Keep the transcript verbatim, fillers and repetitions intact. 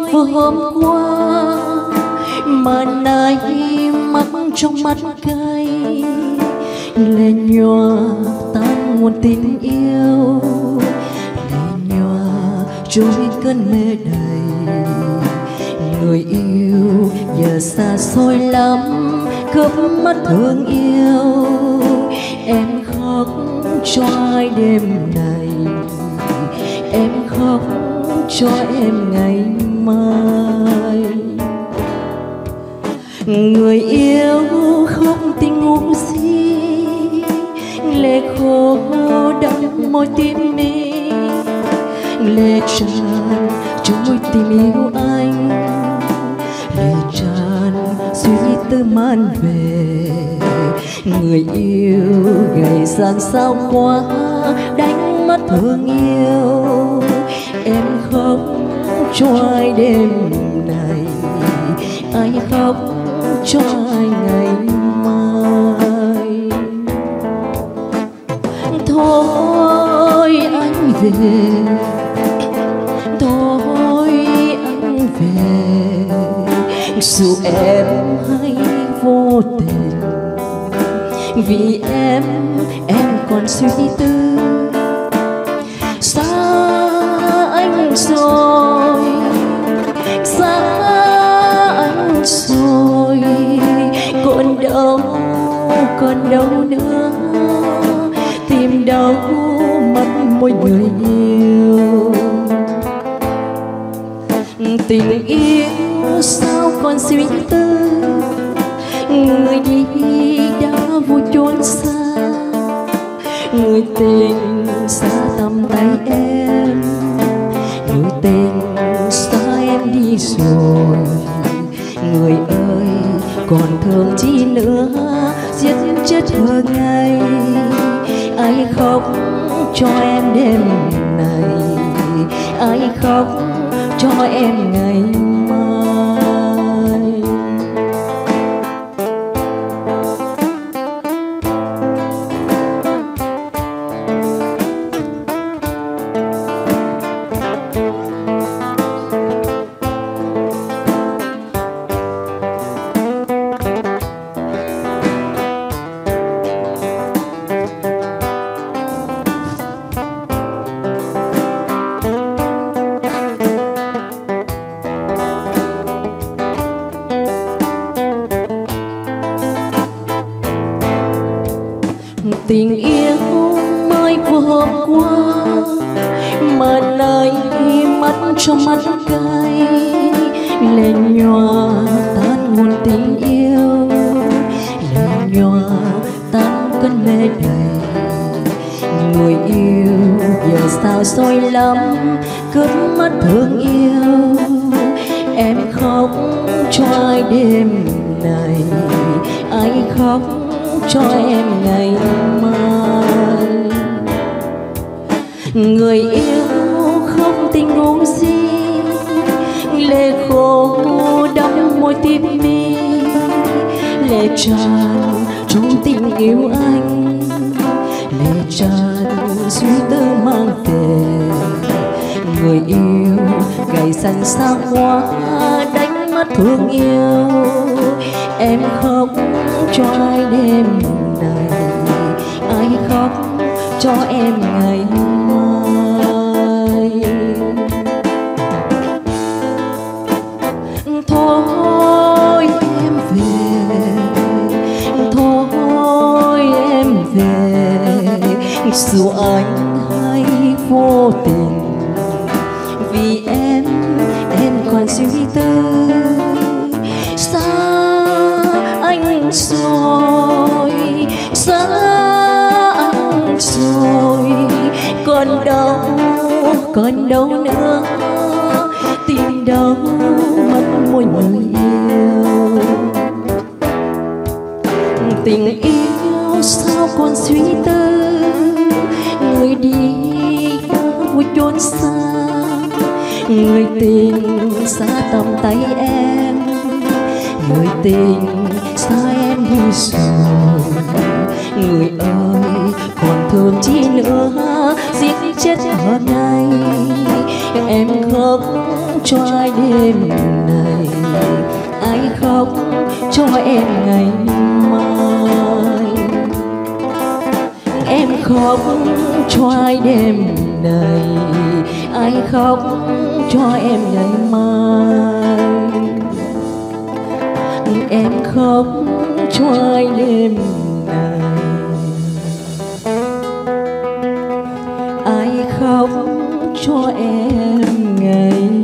vừa hôm qua mà nay mắt trong mắt cay, lệ nhòa tan nguồn tình yêu, lệ nhòa trôi cơn mê đầy. Người yêu giờ xa xôi lắm, cướp mất thương yêu. Em khóc cho ai đêm này, em khóc cho em ngày mai. Người yêu không tình ngủ gì, lệ khô đẫm môi tim mi, lệ tràn trôi tình yêu anh, lệ tràn suy tư man về. Người yêu gầy gian sao quá, đánh mất thương yêu. Em khóc cho ai đêm này, ai khóc cho ai ngày mai. Thôi anh về, thôi anh về, dù em hay vô tình, vì em em còn suy tư. Xa anh rồi, xa anh rồi, còn đâu còn đâu nữa, tìm đâu mất môi người yêu. Tình yêu sao còn suy tư, người đi đã vô chốn xa, người tình xa tầm tay em, người tình xa em đi rồi. Người ơi còn thương chi nữa, giết chết hương ngày. Ai khóc cho em đêm này, ai khóc cho em ngày mai. Tình yêu mới của hôm qua mà nay mắt trong mắt cay, lệ nhòa tan nguồn tình yêu, lệ nhòa tan cơn mê đầy. Người yêu giờ sao xôi lắm, cướp mất thương yêu. Em khóc cho ai đêm này, ai khóc cho em ngày mai. Người yêu không tình ngủ gì, lệ khô đẫm môi tim mi, lệ tràn trong tình yêu anh, lệ tràn suy tư mang về. Người yêu gầy dần xa quá, đánh mất thương yêu. Em khóc cho ai đêm này, ai khóc cho em ngày mai. Thôi em về, thôi em về, dù anh hay vô tình, vì em em còn suy tư. Xa anh rồi, xa anh rồi, còn đâu còn đâu nữa, tìm đâu mất môi người yêu. Tình yêu sao còn suy tư, người đi vô chốn xa, người tình xa tầm tay em, người tình xa em đi rồi. Người ơi còn thương chi nữa, giết chết hôm nay. Em khóc cho ai đêm này, ai khóc cho em ngày mai. Em khóc cho ai đêm này, ai khóc cho em ngày mai. Em khóc cho ai đêm này, ai khóc cho em ngày